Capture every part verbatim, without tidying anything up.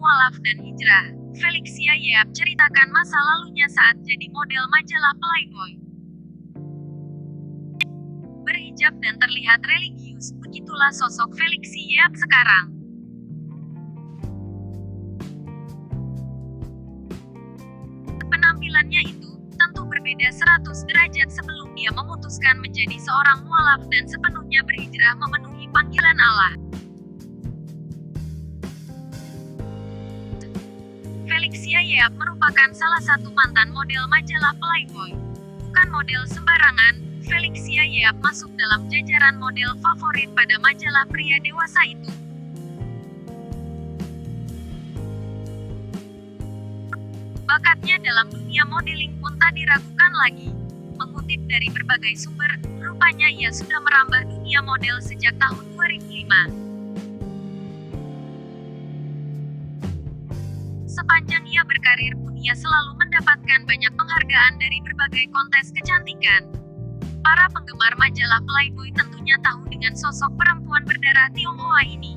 mualaf dan hijrah, Felicia Yeap ceritakan masa lalunya saat jadi model majalah Playboy. Berhijab dan terlihat religius, begitulah sosok Felicia Yeap sekarang. Penampilannya itu tentu berbeda seratus derajat sebelum dia memutuskan menjadi seorang mualaf dan sepenuhnya berhijrah memenuhi panggilan Allah. Felicia Yeap merupakan salah satu mantan model majalah Playboy. Bukan model sembarangan, Felicia Yeap masuk dalam jajaran model favorit pada majalah pria dewasa itu. Bakatnya dalam dunia modeling pun tak diragukan lagi. Mengutip dari berbagai sumber, rupanya ia sudah merambah dunia model sejak tahun dua ribu lima. Sepanjang ia berkarir pun ia selalu mendapatkan banyak penghargaan dari berbagai kontes kecantikan. Para penggemar majalah Playboy tentunya tahu dengan sosok perempuan berdarah Tionghoa ini.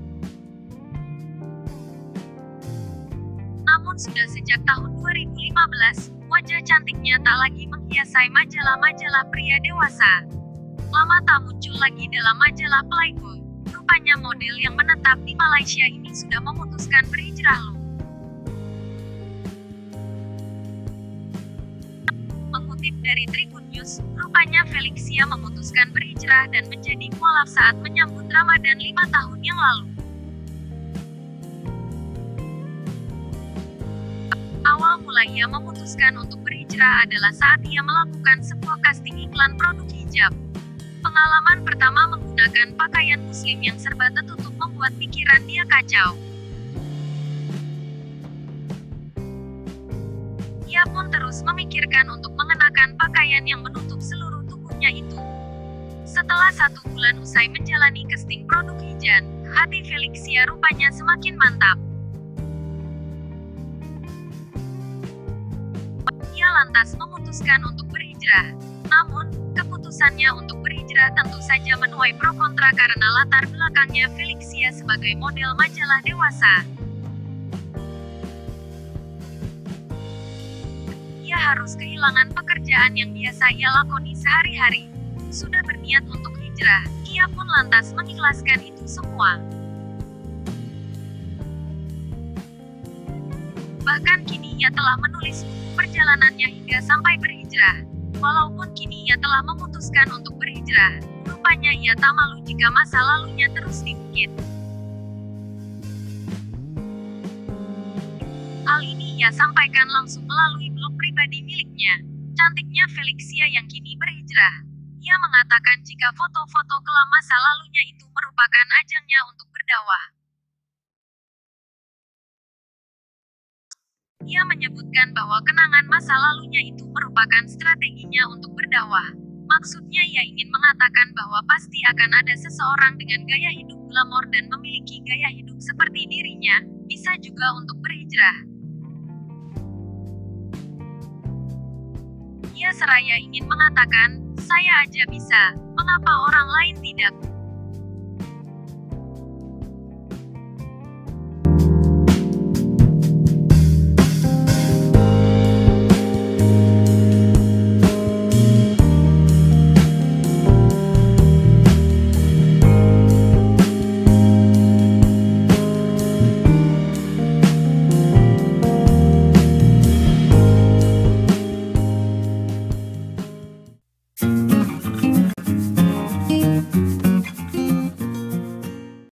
Namun sudah sejak tahun dua ribu lima belas, wajah cantiknya tak lagi menghiasai majalah-majalah pria dewasa. Lama tak muncul lagi dalam majalah Playboy. Rupanya model yang menetap di Malaysia ini sudah memutuskan berhijrah loh. Mengutip dari Tribun News, rupanya Felicia memutuskan berhijrah dan menjadi mualaf saat menyambut Ramadan lima tahun yang lalu. Awal mula ia memutuskan untuk berhijrah adalah saat ia melakukan sebuah casting iklan produk hijab. Pengalaman pertama menggunakan pakaian muslim yang serba tertutup membuat pikiran dia kacau. Ia pun terus memikirkan untuk mengenakan pakaian yang menutup seluruh tubuhnya itu. Setelah satu bulan usai menjalani casting produk hijab, hati Felicia rupanya semakin mantap. Ia lantas memutuskan untuk berhijrah. Namun, keputusannya untuk berhijrah tentu saja menuai pro kontra karena latar belakangnya Felicia sebagai model majalah dewasa. Ia harus kehilangan pekerjaan yang biasa ia lakoni sehari-hari. Sudah berniat untuk hijrah, ia pun lantas mengikhlaskan itu semua. Bahkan kini ia telah menulis buku perjalanannya hingga sampai berhijrah. Walaupun kini ia telah memutuskan untuk berhijrah, rupanya ia tak malu jika masa lalunya terus diungkit. Hal ini ia sampaikan langsung melalui blog pribadi miliknya. Cantiknya Felicia yang kini berhijrah. Ia mengatakan jika foto-foto kelam masa lalunya itu merupakan ajangnya untuk berdakwah. Ia menyebutkan bahwa kenangan masa lalunya itu merupakan strateginya untuk berdakwah. Maksudnya ia ingin mengatakan bahwa pasti akan ada seseorang dengan gaya hidup glamor dan memiliki gaya hidup seperti dirinya, bisa juga untuk berhijrah. Ia seraya ingin mengatakan, saya aja bisa, mengapa orang lain tidak?